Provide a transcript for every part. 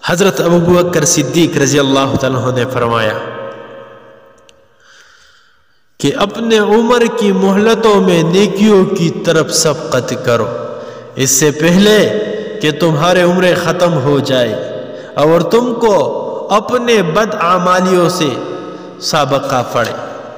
حضرت ابو بکر صدیق رضی اللہ تعالیٰ عنہ نے فرمایا کہ اپنے عمر کی مہلتوں میں نیکیوں کی طرف سبقت کرو اس سے پہلے کہ تمہارے عمر ختم ہو جائے اور تم کو اپنے بد اعمالیوں سے سابقہ پڑے۔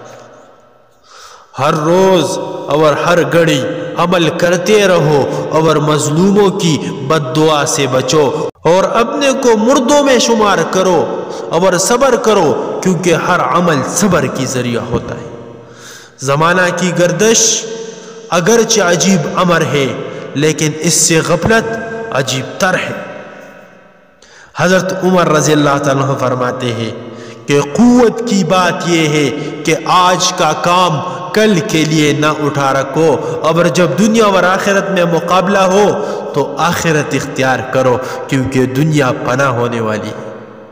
ہر روز اور ہر گھڑی عمل کرتے رہو اور مظلوموں کی بد دعا سے بچو اور اپنے کو مردوں میں شمار کرو اور صبر کرو کیونکہ ہر عمل صبر کی ذریعہ ہوتا ہے۔ زمانہ کی گردش اگرچہ عجیب امر ہے لیکن اس سے غفلت عجیب تر ہے۔ حضرت عمر رضی اللہ تعالیٰ عنہ فرماتے ہیں کہ قوت کی بات یہ ہے کہ آج کا کام کل کے لیے نہ اٹھا رکھو اور جب دنیا اور آخرت میں مقابلہ ہو تو آخرت اختیار کرو کیونکہ دنیا پناہ ہونے والی ہے۔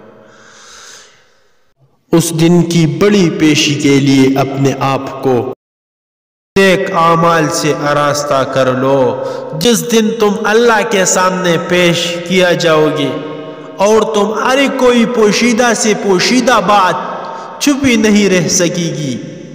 اس دن کی بڑی پیشی کے لیے اپنے آپ کو نیک اعمال سے آراستہ کر لو جس دن تم اللہ کے سامنے پیش کیا جاؤ گے اور تمہاری کوئی پوشیدہ سے پوشیدہ بات چھپی نہیں رہ سکے گی۔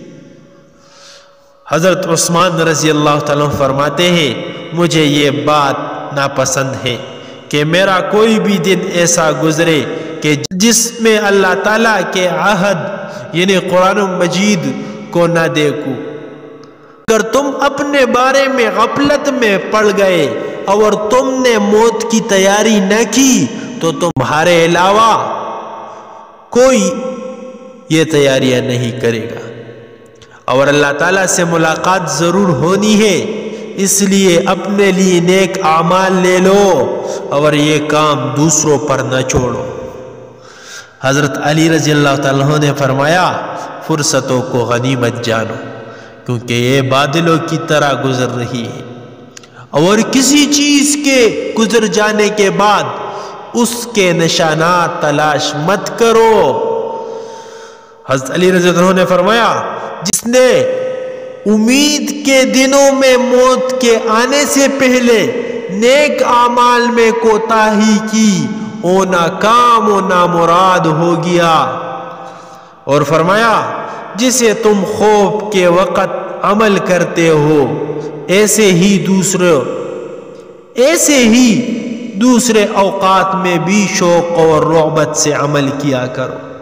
حضرت عثمان رضی اللہ تعالیٰ فرماتے ہیں مجھے یہ بات ناپسند ہے کہ میرا کوئی بھی دن ایسا گزرے کہ جس میں اللہ تعالیٰ کے عہد یعنی قرآن مجید کو نہ دیکھوں۔ اگر تم اپنے بارے میں غفلت میں پڑ گئے اور تم نے موت کی تیاری نہ کی تو تمہارے علاوہ کوئی یہ تیاریاں نہیں کرے گا اور اللہ تعالیٰ سے ملاقات ضرور ہونی ہے، اس لیے اپنے لیے نیک اعمال لے لو اور یہ کام دوسروں پر نہ چھوڑو۔ حضرت علی رضی اللہ تعالیٰ عنہ نے فرمایا فرصتوں کو غنیمت جانو کیونکہ یہ بادلوں کی طرح گزر رہی ہے اور کسی چیز کے گزر جانے کے بعد اس کے نشانات تلاش مت کرو۔ حضرت علی رضی اللہ عنہ نے فرمایا جس نے امید کے دنوں میں موت کے آنے سے پہلے نیک اعمال میں کوتاہی کی وہ ناکام و نامراد ہو گیا، اور فرمایا جسے تم خوف کے وقت عمل کرتے ہو ایسے ہی دوسرے اوقات میں بھی شوق اور رغبت سے عمل کیا کرو۔